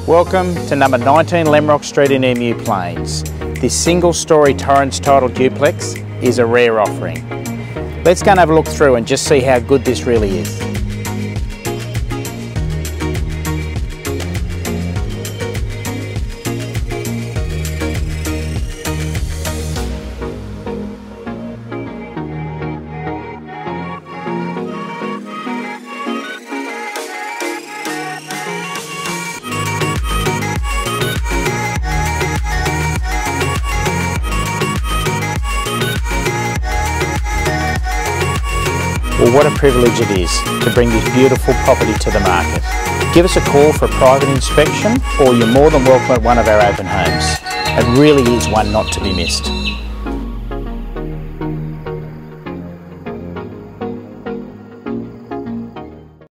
Welcome to number 19 Lamrock Street in Emu Plains. This single-storey Torrens title duplex is a rare offering. Let's go and have a look through and just see how good this really is. Well, what a privilege it is to bring this beautiful property to the market. Give us a call for a private inspection, or you're more than welcome at one of our open homes. It really is one not to be missed.